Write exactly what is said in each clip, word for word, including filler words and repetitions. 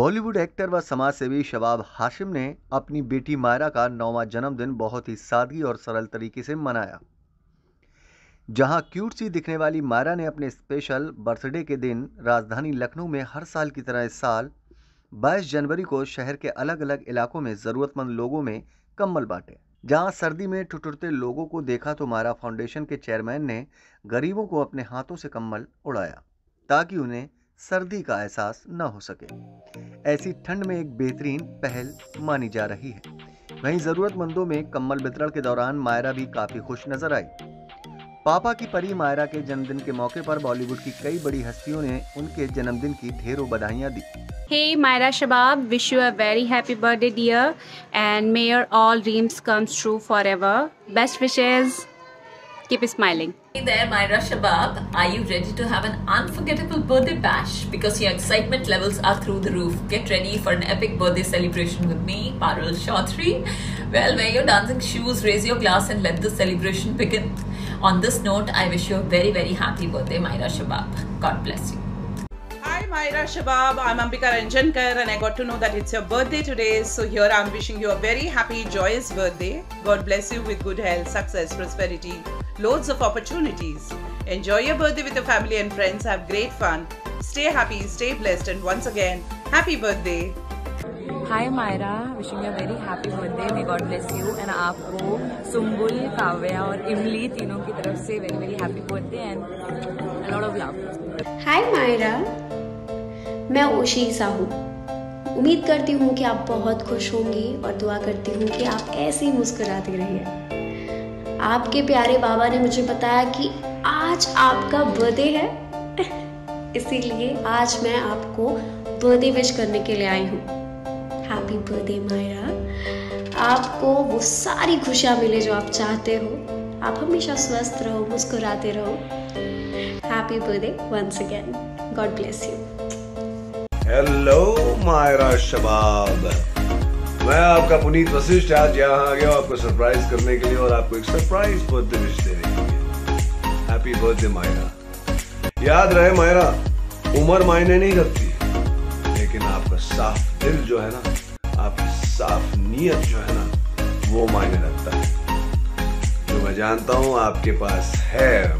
Bollywood actor व समाजसेवी शबाब हाशिम ने अपनी बेटी मायरा का नौवां जन्मदिन बहुत ही सादगी और सरल तरीके से मनाया। जहां क्यूट सी दिखने वाली मायरा ने अपने स्पेशल बर्थडे के दिन राजधानी लखनऊ में हर साल की तरह इस साल बाईस जनवरी को शहर के अलग अलग इलाकों में ज़रूरतमंद लोगों में कंबल बांटे। जहां सर्दी में ठिठुरते लोगों को देखा तो मायरा फाउंडेशन के चेयरमैन ने गरीबों को अपने हाथों से कंबल उड़ाया ताकि उन्हें सर्दी का एहसास न हो सके। ऐसी ठंड में एक बेहतरीन पहल मानी जा रही है। वहीं जरूरतमंदों में कंबल वितरण के दौरान मायरा भी काफी खुश नजर आई। पापा की परी मायरा के जन्मदिन के मौके पर बॉलीवुड की कई बड़ी हस्तियों ने उनके जन्मदिन की ढेरों बधाइयां दी। Hey Myra Shabab, wish you a very happy birthday dear and may your all dreams come true forever. Best wishes. Keep smiling. Hey there Myra Shabab, are you ready to have an unforgettable birthday bash? Because your excitement levels are through the roof. Get ready for an epic birthday celebration with me, Parul Chaudhary. Well, wear your dancing shoes, raise your glass and let the celebration begin. On this note, I wish you a very very happy birthday Myra Shabab. God bless you. Hi Myra Shabab, I'm Ambika Ranjankar and I got to know that it's your birthday today. So here I'm wishing you a very happy, joyous birthday. God bless you with good health, success, prosperity, loads of opportunities. Enjoy your birthday with your family and friends. Have great fun. Stay happy, stay blessed and once again, happy birthday. Hi Myra, wishing you a very happy birthday. May God bless you and आपको सुम्बुल, काव्या और इमली तीनों की तरफ से very very happy birthday and a lot of love. Hi Myra, मैं ओशीसा हूँ। उम्मीद करती हूँ कि आप बहुत खुश होंगी और दुआ करती हूँ कि आप ऐसे ही मुस्कुराते रहिए। आपके प्यारे बाबा ने मुझे बताया कि आज आपका बर्थडे है, इसीलिए आज मैं आपको बर्थडे विश करने के लिए आई हूँ। हैप्पी बर्थडे मायरा, आपको वो सारी खुशियाँ मिले जो आप चाहते हो। आप हमेशा स्वस्थ रहो, मुस्कुराते रहो। Happy birthday once again. God bless you. Hello Myra Shabab, मैं आपका पुनीत वशिष्ठ आज यहाँ आ गया आपको सरप्राइज करने के लिए और आपको एक सरप्राइज बर्थडे विश देने के लिए। Happy birthday Myra. याद रहे मायरा, उम्र मायने नहीं रखती, लेकिन आपका साफ दिल जो है ना, आपकी साफ नीयत जो है ना, वो मायने रखता है। जो मैं जानता हूँ आपके पास है।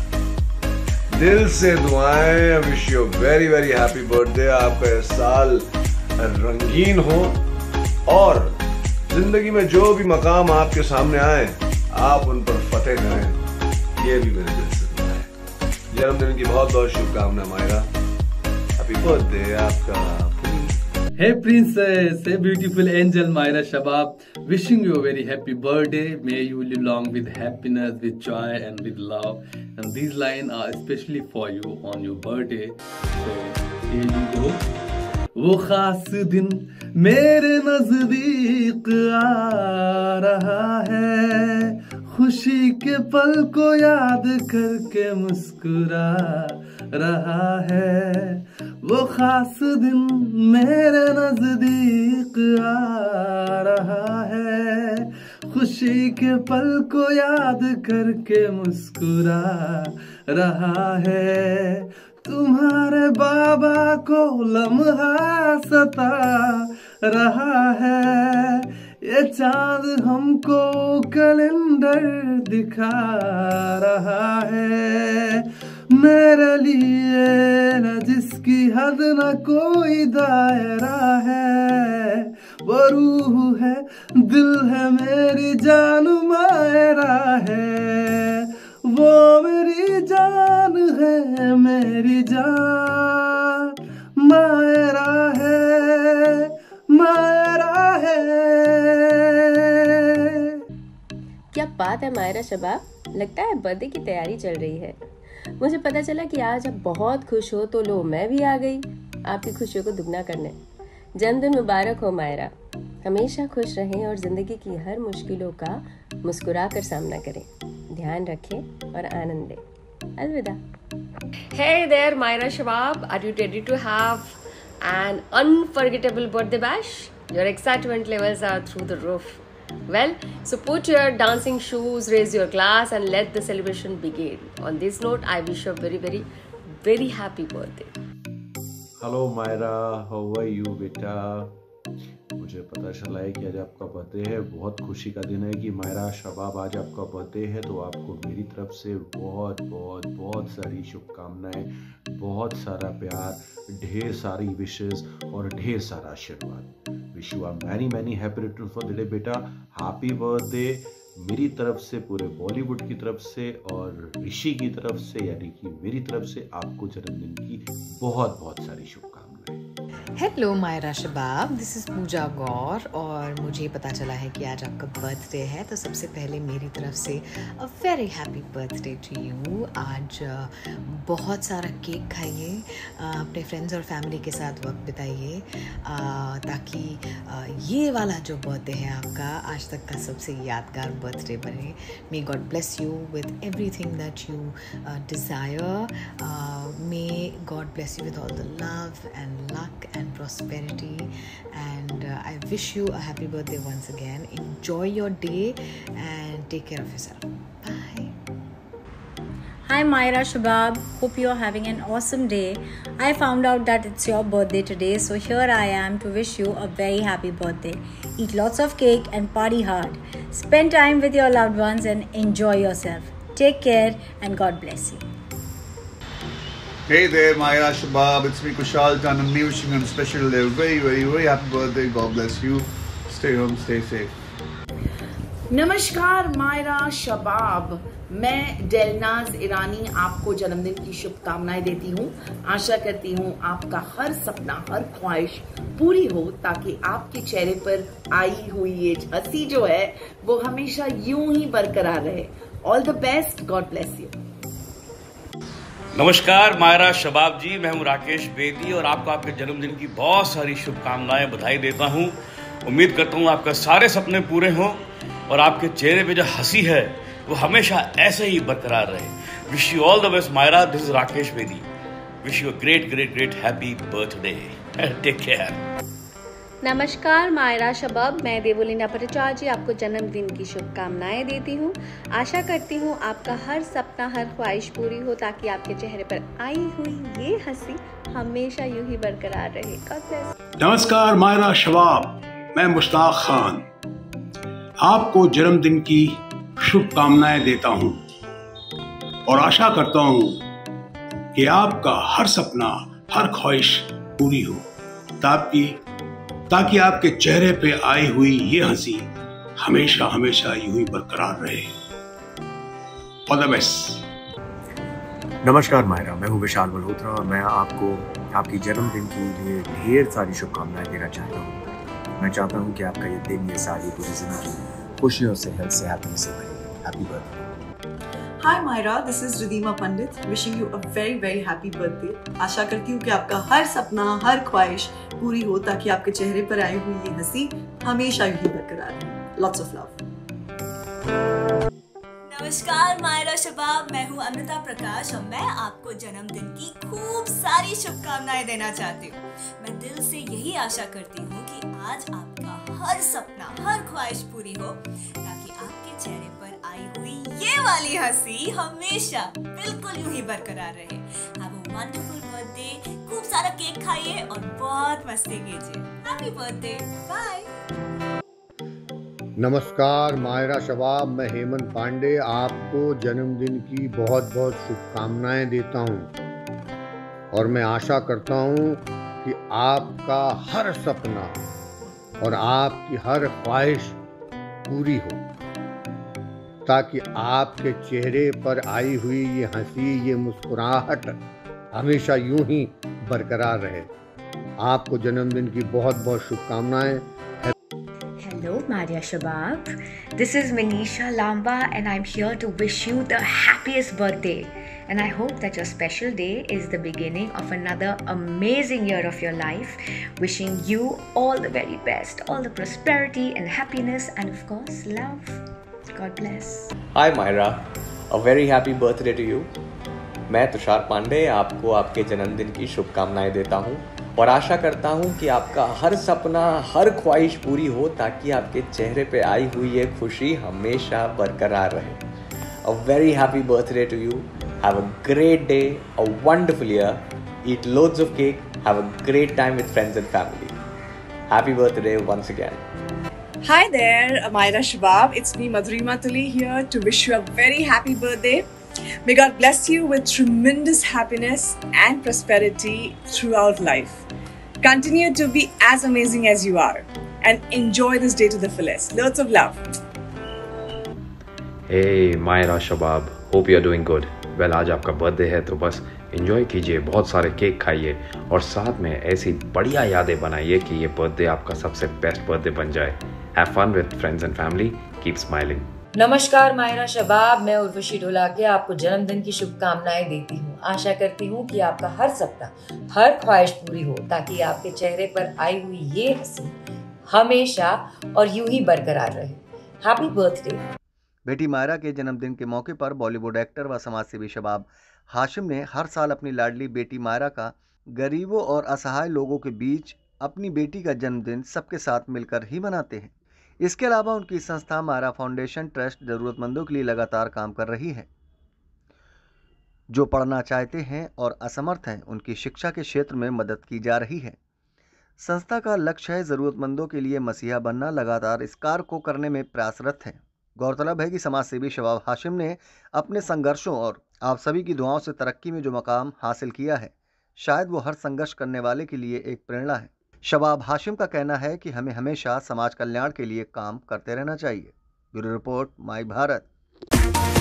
दिल से दुआएं। Wish you very very happy birthday. आपका यह साल रंगीन हो और जिंदगी में जो भी मकाम आपके सामने आए आप उन पर फतेह करें, ये भी मेरे दिल से दुआ है। जन्मदिन की बहुत बहुत शुभकामना मायरा। हैप्पी बर्थडे आपका। Hey princess, hey beautiful angel Myra Shabab, wishing you a very happy birthday. May you live long with happiness, with joy and with love. And these lines are especially for you on your birthday. So here you go. वो खास दिन मेरे नजदीक आ रहा है, खुशी के पल को याद करके मुस्कुरा रहा है। वो खास दिन मेरे नजदीक आ रहा है, खुशी के पल को याद करके मुस्कुरा रहा है। तुम्हारे बाबा को लम्हा सता रहा है, ये चांद हमको कैलेंडर दिखा रहा है। मेरे लिए न जिसकी हद न कोई दायरा है, वो रूह है, दिल है, मेरी जान मायरा है। वो मेरी जान है, मेरी जान मायरा है, मायरा है। क्या बात है मायरा शबाब, लगता है बर्थडे की तैयारी चल रही है। मुझे पता चला कि आज आप बहुत खुश हो, तो लो मैं भी आ गई आपकी खुशियों को दुगना करने। जन्मदिन मुबारक हो मायरा, हमेशा खुश रहें और जिंदगी की हर मुश्किलों का मुस्कुरा कर सामना करें। ध्यान रखें और आनंद लें। अलविदा। Hey there Myra Shabab, are you ready to have an unforgettable birthday bash? Your excitement levels are through the roof. Well, so put your dancing shoes, raise your glass and let the celebration begin. On this note, I wish you a very very very happy birthday. Hello Myra, how are you बेटा? मुझे पता चला है कि आज आपका birthday है। बहुत खुशी का दिन है कि मायरा शबाब आज आपका बर्थडे है, तो आपको मेरी तरफ से बहुत बहुत बहुत सारी शुभकामनाएं, बहुत सारा प्यार, ढेर सारी विशेस और ढेर सारा आशीर्वाद। Wish you are many many happy return for the day बेटा। हैप्पी बर्थडे मेरी तरफ से, पूरे बॉलीवुड की तरफ से और ऋषि की तरफ से, यानी कि मेरी तरफ से आपको जन्मदिन की बहुत बहुत सारी शुभकामनाएं। Hello Myra Shabab, this is पूजा गौर और मुझे पता चला है कि आज आपका बर्थडे है, तो सबसे पहले मेरी तरफ से a very happy birthday to you. आज बहुत सारा केक खाइए, अपने फ्रेंड्स और फैमिली के साथ वक्त बिताइए, ताकि ये वाला जो बर्थडे है आपका आज तक का सबसे यादगार बर्थडे बने। May God bless you with everything that you desire. May God bless you with all the love and luck and prosperity, and uh, I wish you a happy birthday once again. Enjoy your day and take care of yourself. Bye. Hi Myra Shabab, hope you are having an awesome day. I found out that it's your birthday today, so here I am to wish you a very happy birthday. Eat lots of cake and party hard. Spend time with your loved ones and enjoy yourself. Take care and God bless you. Hey there, Myra Shabab. It's me, Kushal Janamni, wishing you a special day. Very, very, very happy birthday. God bless you. Stay home, stay safe. नमस्कार मायरा शबाब, मैं डेलनाज ईरानी आपको जन्मदिन की शुभकामनाएं देती हूँ। आशा करती हूँ आपका हर सपना, हर ख्वाहिश पूरी हो, ताकि आपके चेहरे पर आई हुई ये हंसी जो है वो हमेशा यूं ही बरकरार रहे। All the best, God bless you. नमस्कार मायरा शबाब जी, मैं हूं राकेश बेदी और आपको आपके जन्मदिन की बहुत सारी शुभकामनाएं, बधाई देता हूं। उम्मीद करता हूं आपके सारे सपने पूरे हों और आपके चेहरे पे जो हंसी है वो हमेशा ऐसे ही बरकरार रहे। Wish you all the best Myra, this is Rakesh Bedi. Wish you a great great great happy birthday. Take care. नमस्कार मायरा शबाब, मैं देवोलीना भट्टाचार्य जी आपको जन्मदिन की शुभकामनाएं देती हूँ। आशा करती हूँ आपका हर सपना, हर ख्वाहिश पूरी हो, ताकि आपके चेहरे पर आई हुई ये हंसी हमेशा यूं ही बरकरार रहे। God bless। नमस्कार मायरा शबाब, मैं मुश्ताक खान आपको जन्मदिन की शुभकामनाएं देता हूँ और आशा करता हूँ कि आपका हर सपना, हर ख्वाहिश पूरी हो, ताकि ताकि आपके चेहरे पे आई हुई ये हंसी हमेशा हमेशा यूं ही बरकरार रहे। All the best. नमस्कार मायरा, मैं हूं विशाल मल्होत्रा और मैं आपको आपकी जन्मदिन के लिए ढेर सारी शुभकामनाएं देना चाहता हूं। मैं चाहता हूं कि आपका ये दिन, ये सारी पूरी जिंदगी खुशियों से, हेल्थ से, हैप्पीनेस से भरी। Happy birthday. Hi Myra, this is Ridhima Pandit, wishing you a very very happy birthday. आशा करती हूँ कि आपका हर सपना, हर ख्वाहिश पूरी हो, ताकि आपके चेहरे पर आई हुई ये हंसी हमेशा यूं बरकरार रहे। Lots of love. नमस्कार मायरा शबाब, मैं हूँ अमृता प्रकाश और मैं आपको जन्मदिन की खूब सारी शुभकामनाएं देना चाहती हूँ। मैं दिल से यही आशा करती हूँ कि आज आपका हर सपना, हर ख्वाहिश पूरी हो, ताकि आपके चेहरे पर आई हुई ये वाली हंसी हमेशा बिल्कुल यूं ही बरकरार रहे। हैव अ वंडरफुल बर्थडे, खूब सारा केक खाइए और बहुत मस्ती कीजिए। Happy birthday, bye. नमस्कार मायरा शबाब, मैं हेमंत पांडे आपको जन्मदिन की बहुत बहुत शुभकामनाएं देता हूं और मैं आशा करता हूं कि आपका हर सपना और आपकी हर ख्वाहिश पूरी हो, ताकि आपके चेहरे पर आई हुई ये हंसी, ये मुस्कुराहट हमेशा यूं ही बरकरार रहे। आपको जन्मदिन की बहुत बहुत शुभकामनाएं। Hello Maria Shabab, this is Manisha Lamba and I'm here to wish you the happiest birthday, and I hope that your special day is the beginning of another amazing year of your life. Wishing you all the very best, all the prosperity and happiness, and of course love. God bless. Hi Myra, a very happy birthday to you. मैं तुषार पांडे आपको आपके जन्मदिन की शुभकामनाएं देता हूं और आशा करता हूं कि आपका हर सपना, हर ख्वाहिश पूरी हो, ताकि आपके चेहरे पे आई हुई ये खुशी हमेशा बरकरार रहे। A very happy birthday to you. Have a great day, a wonderful year. Eat loads of cake, Have a great time with friends and family. Happy birthday once again. Hi there, Amira Shabab. It's me, Madhurima Tuli, here to wish you a very happy birthday. May God bless you with tremendous happiness and prosperity throughout life. Continue to be as amazing as you are and enjoy this day to the fullest. Lots of love. Hey Myra Shabab, hope you are doing good. Well, आज आपका birthday है तो बस enjoy कीजिए, बहुत सारे cake खाइए और साथ में ऐसी बढ़िया यादें बनाइए कि ये बर्थडे आपका सबसे बेस्ट बर्थडे बन जाए. Have fun with friends and family. Keep smiling. नमस्कार मायरा शबाब, मैं उर्वशी ढोलाकिया आपको जन्मदिन की शुभकामनाएं देती हूँ. आशा करती हूँ कि आपका हर सपना, हर ख्वाहिश पूरी हो ताकि आपके चेहरे पर आई हुई ये हंसी हमेशा और यूं ही बरकरार रहे. Happy birthday. बेटी मायरा के जन्मदिन के मौके पर बॉलीवुड एक्टर व समाजसेवी शबाब हाशिम ने हर साल अपनी लाडली बेटी मायरा का गरीबों और असहाय लोगों के बीच अपनी बेटी का जन्मदिन सबके साथ मिलकर ही मनाते हैं. इसके अलावा उनकी संस्था मायरा फाउंडेशन ट्रस्ट ज़रूरतमंदों के लिए लगातार काम कर रही है. जो पढ़ना चाहते हैं और असमर्थ हैं उनकी शिक्षा के क्षेत्र में मदद की जा रही है. संस्था का लक्ष्य है ज़रूरतमंदों के लिए मसीहा बनना. लगातार इस कार्य को करने में प्रयासरत है. गौरतलब है कि समाजसेवी शबाब हाशिम ने अपने संघर्षों और आप सभी की दुआओं से तरक्की में जो मकाम हासिल किया है, शायद वो हर संघर्ष करने वाले के लिए एक प्रेरणा है. शबाब हाशिम का कहना है कि हमें हमेशा समाज कल्याण के लिए काम करते रहना चाहिए. Bureau report, my Bharat.